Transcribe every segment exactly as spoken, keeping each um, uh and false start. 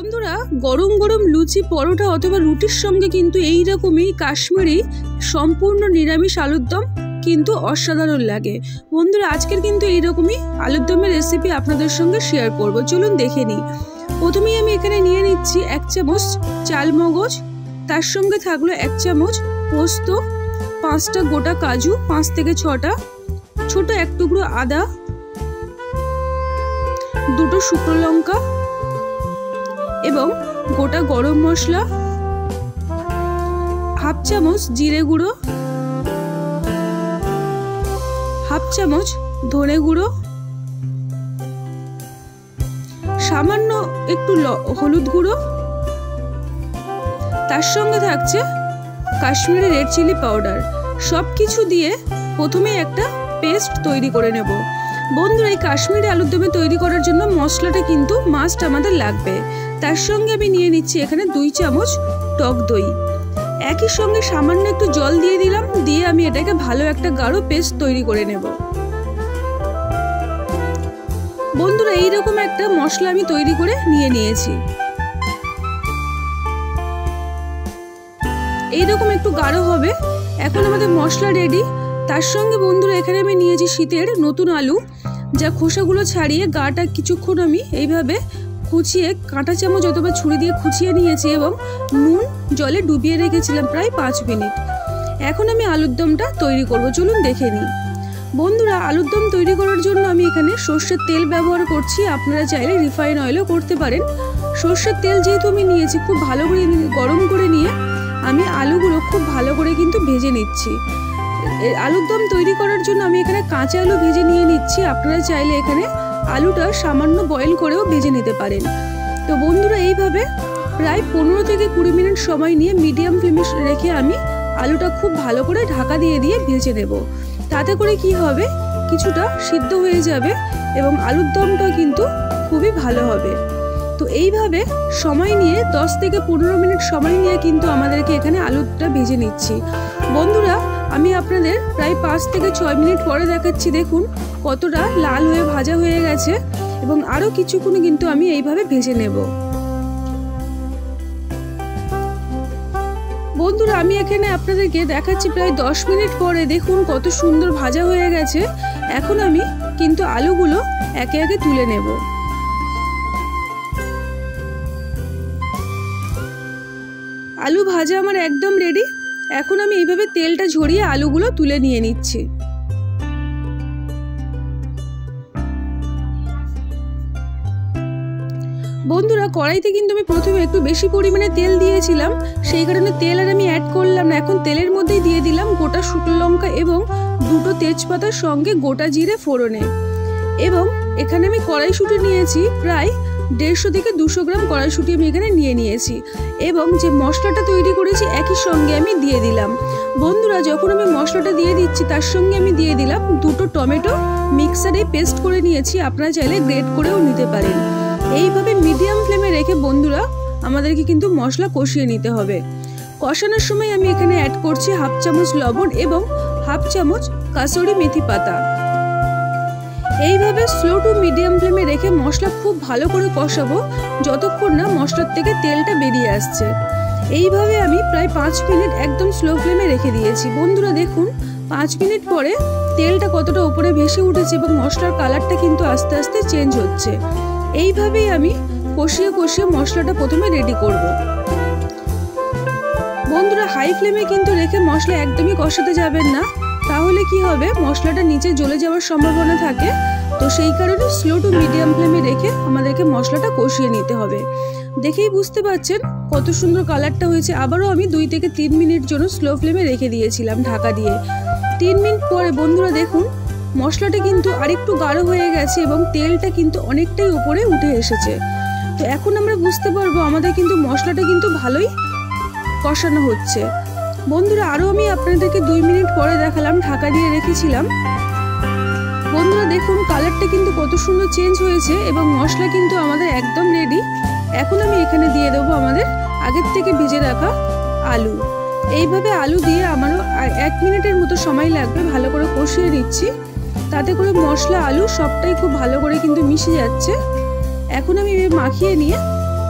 বন্ধুরা গরম গরম লুচি পরোটা অথবা রুটির সঙ্গে কিন্তু এই রকমই কাশ্মীরি সম্পূর্ণ নিরামিষ আলুর দম কিন্তু অসাধারণ লাগে। বন্ধুরা আজকের কিন্তু এই রকমই আলুর দমের রেসিপি আপনাদের সঙ্গে শেয়ার করব, চলুন দেখে নিই। প্রথমেই আমি এখানে নিয়ে নিচ্ছি এক চামচ চাল মগজ, তার সঙ্গে থাকলো এক চামচ পোস্ত, পাঁচটা গোটা কাজু, পাঁচ থেকে ছটা, ছোট এক টুকরো আদা, দুটো শুকনো লঙ্কা এবং গোটা গরম মশলা, হাফ চামচ জিরে গুঁড়ো, হাফ চামচ ধনে গুঁড়ো, সামান্য একটু হলুদ গুঁড়ো, তার সঙ্গে থাকছে কাশ্মীরি রেড চিলি পাউডার। সব কিছু দিয়ে প্রথমে একটা পেস্ট তৈরি করে নেব। বন্ধুরা এই কাশ্মীরি আলুর দমে তৈরি করার জন্য মশলাটা কিন্তু মাস্ট আমাদের লাগবে। তার সঙ্গে আমি নিয়ে নিচ্ছি এখানে দুই চামচ টক দই, একই সঙ্গে সামান্য একটু জল দিয়ে দিলাম, দিয়ে আমি এটাকে ভালো একটা গাঢ় পেস্ট তৈরি করে নেব। বন্ধুরা এইরকম একটা মশলা আমি তৈরি করে নিয়ে নিয়েছি। এইরকম একটু গাঢ় হবে। এখন আমাদের মশলা রেডি। তার সঙ্গে বন্ধুরা এখানে আমি নিয়েছি শীতের নতুন আলু, যা খোসাগুলো ছাড়িয়ে গাটা কিছুক্ষণ আমি এইভাবে খুঁচিয়ে কাঁটা চামচ অথবা ছুরি দিয়ে খুঁচিয়ে নিয়েছি এবং নুন জলে ডুবিয়ে রেখেছিলাম প্রায় পাঁচ মিনিট। এখন আমি আলুর দমটা তৈরি করব, চলুন দেখে নিই। বন্ধুরা আলুর দম তৈরি করার জন্য আমি এখানে সর্ষের তেল ব্যবহার করছি, আপনারা চাইলে রিফাইন অয়েলও করতে পারেন। সর্ষের তেল যেহেতু আমি নিয়েছি, খুব ভালো করে গরম করে নিয়ে আমি আলুগুলো খুব ভালো করে কিন্তু ভেজে নিচ্ছি। আলুর দম তৈরি করার জন্য আমি এখানে কাঁচা আলু ভেজে নিয়ে নিচ্ছি, আপনারা চাইলে এখানে আলুটা সামান্য বয়েল করেও ভেজে নিতে পারেন। তো বন্ধুরা এইভাবে প্রায় পনেরো থেকে কুড়ি মিনিট সময় নিয়ে মিডিয়াম ফ্লেমে রেখে আমি আলুটা খুব ভালো করে ঢাকা দিয়ে দিয়ে ভেজে নেব। তাতে করে কি হবে, কিছুটা সিদ্ধ হয়ে যাবে এবং আলুর দমটা কিন্তু খুবই ভালো হবে। তো এইভাবে সময় নিয়ে দশ থেকে পনেরো মিনিট সময় নিয়ে কিন্তু আমাদেরকে এখানে আলুটা ভেজে নিচ্ছি। বন্ধুরা আমি আপনাদের প্রায় পাঁচ থেকে ছয় মিনিট পরে দেখাচ্ছি, দেখুন কতটা লাল হয়ে ভাজা হয়ে গেছে এবং আরও কিছুক্ষণ কিন্তু আমি এইভাবে ভেজে নেব। বন্ধুরা আমি এখানে আপনাদেরকে দেখাচ্ছি প্রায় দশ মিনিট পরে, দেখুন কত সুন্দর ভাজা হয়ে গেছে। এখন আমি কিন্তু আলুগুলো একে একে তুলে নেব। আলু ভাজা আমার একদম রেডি। এখন আমি এইভাবে তেলটা ঝরিয়ে আলুগুলো তুলে নিয়ে নিচ্ছি। বন্ধুরা কড়াইতে কিন্তু আমি প্রথমে একটু বেশি পরিমাণে তেল দিয়েছিলাম, সেই কারণে তেল আর আমি অ্যাড করলাম না। এখন তেলের মধ্যেই দিয়ে দিলাম গোটা শুকনো লঙ্কা এবং দুটো তেজপাতার সঙ্গে গোটা জিরে ফোড়নে, এবং এখানে আমি কড়াইশুঁটি নিয়েছি প্রায় দেড়শো থেকে দুশো গ্রাম কড়াইশুঁটি আমি এখানে নিয়ে নিয়েছি এবং যে মশলাটা তৈরি করেছি একই সঙ্গে আমি দিয়ে দিলাম। বন্ধুরা যখন আমি মশলাটা দিয়ে দিচ্ছি তার সঙ্গে আমি দিয়ে দিলাম দুটো টমেটো মিক্সারে পেস্ট করে নিয়েছি, আপনারা চাইলে গ্রেট করেও নিতে পারেন। এইভাবে মিডিয়াম ফ্লেমে রেখে বন্ধুরা আমাদেরকে কিন্তু মশলা কষিয়ে নিতে হবে। কষানোর সময় আমি এখানে অ্যাড করছি হাফ চামচ লবণ এবং হাফ চামচ কাসুরি মেথি পাতা। এইভাবে স্লো টু মিডিয়াম ফ্লেমে রেখে মশলা খুব ভালো করে কষাবো যতক্ষণ না মশলার থেকে তেলটা বেরিয়ে আসছে। এইভাবে আমি প্রায় পাঁচ মিনিট একদম স্লো ফ্লেমে রেখে দিয়েছি। বন্ধুরা দেখুন পাঁচ মিনিট পরে তেলটা কতটা উপরে ভেসে উঠেছে এবং মশলার কালারটা কিন্তু আস্তে আস্তে চেঞ্জ হচ্ছে। এইভাবেই আমি কষিয়ে কষিয়ে মশলাটা প্রথমে রেডি করব। বন্ধুরা হাই ফ্লেমে কিন্তু রেখে মশলা একদমই কষাতে যাবেন না, তাহলে কি হবে মশলাটা নিচে জ্বলে যাওয়ার সম্ভাবনা থাকে। তো সেই কারণে স্লো টু মিডিয়াম ফ্লেমে রেখে আমাদেরকে মশলাটা কষিয়ে নিতে হবে। দেখেই বুঝতে পারছেন কত সুন্দর কালারটা হয়েছে। আবারও আমি দুই থেকে তিন মিনিট জন্য স্লো ফ্লেমে রেখে দিয়েছিলাম ঢাকা দিয়ে। তিন মিনিট পরে বন্ধুরা দেখুন মশলাটা কিন্তু আরেকটু গাঢ় হয়ে গেছে এবং তেলটা কিন্তু অনেকটাই উপরে উঠে এসেছে। তো এখন আমরা বুঝতে পারবো আমাদের কিন্তু মশলাটা কিন্তু ভালোই কষানো হচ্ছে। বন্ধুরা আরও আমি আপনাদেরকে দুই মিনিট পরে দেখালাম, ঢাকা দিয়ে রেখেছিলাম। বন্ধুরা দেখুন কালারটা কিন্তু কত সুন্দর চেঞ্জ হয়েছে এবং মশলা কিন্তু আমাদের একদম রেডি। এখন আমি এখানে দিয়ে দেবো আমাদের আগের থেকে ভেজে রাখা আলু। এইভাবে আলু দিয়ে আমারও এক মিনিটের মতো সময় লাগবে, ভালো করে কষিয়ে নিচ্ছি। তাতে করে মশলা আলু সবটাই খুব ভালো করে কিন্তু মিশে যাচ্ছে। এখন আমি মাখিয়ে নিয়ে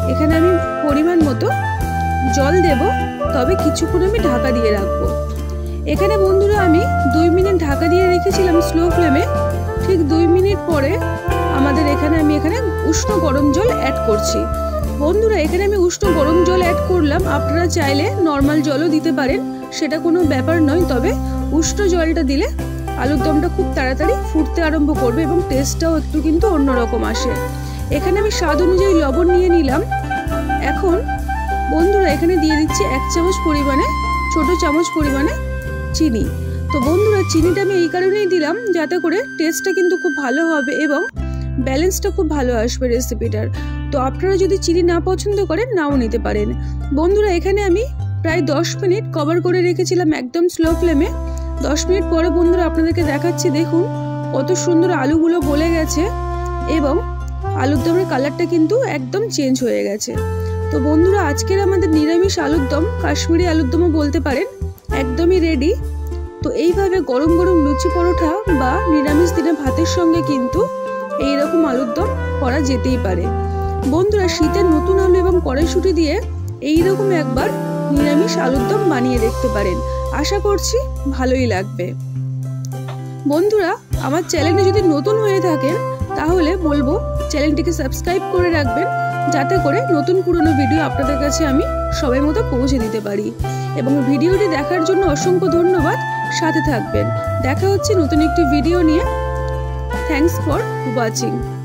এখানে আমি পরিমাণ মতো জল দেব, তবে কিছুক্ষণ আমি ঢাকা দিয়ে রাখবো। এখানে বন্ধুরা আমি দুই মিনিট ঢাকা দিয়ে রেখেছিলাম স্লো ফ্লেমে। ঠিক দুই মিনিট পরে আমাদের এখানে আমি এখানে উষ্ণ গরম জল অ্যাড করছি। বন্ধুরা এখানে আমি উষ্ণ গরম জল অ্যাড করলাম, আপনারা চাইলে নর্মাল জলও দিতে পারেন, সেটা কোনো ব্যাপার নয়। তবে উষ্ণ জলটা দিলে আলুর দমটা খুব তাড়াতাড়ি ফুটতে আরম্ভ করবে এবং টেস্টটাও একটু কিন্তু অন্যরকম আসে। এখানে আমি স্বাদ অনুযায়ী লবণ নিয়ে নিলাম। এখন বন্ধুরা এখানে দিয়ে দিচ্ছি এক চামচ পরিমাণে, ছোট চামচ পরিমাণে চিনি। তো বন্ধুরা চিনিটা আমি এই কারণেই দিলাম যাতে করে টেস্টটা কিন্তু খুব ভালো হবে এবং ব্যালেন্সটা খুব ভালো আসবে রেসিপিটার। তো আপনারা যদি চিনি না পছন্দ করেন নাও নিতে পারেন। বন্ধুরা এখানে আমি প্রায় দশ মিনিট কভার করে রেখেছিলাম একদম স্লো ফ্লেমে। দশ মিনিট পরে বন্ধুরা আপনাদেরকে দেখাচ্ছি, দেখুন কত সুন্দর আলুগুলো গলে গেছে এবং আলুর দমের কালারটা কিন্তু একদম চেঞ্জ হয়ে গেছে। তো বন্ধুরা আজকের আমাদের নিরামিষ আলুর দম, কাশ্মীরি আলুর দমও বলতে পারেন, একদমই রেডি। তো এইভাবে গরম গরম লুচি পরোটা বা নিরামিষ দিনে ভাতের সঙ্গে কিন্তু এইরকম আলুর দম করা যেতেই পারে। বন্ধুরা শীতের নতুন আলু এবং কড়াইশুঁটি দিয়ে এইরকম একবার নিরামিষ আলুর দম বানিয়ে দেখতে পারেন, আশা করছি ভালোই লাগবে। বন্ধুরা আমার চ্যানেলে যদি নতুন হয়ে থাকেন তাহলে বলবো চ্যানেলটিকে সাবস্ক্রাইব করে রাখবেন, যাতে করে নতুন পুরনো ভিডিও আপনাদের কাছে আমি সময় মতো পৌঁছে দিতে পারি। এবং ভিডিওটি দেখার জন্য অসংখ্য ধন্যবাদ, সাথে থাকবেন। দেখা হচ্ছে নতুন একটি ভিডিও নিয়ে। Thanks for watching.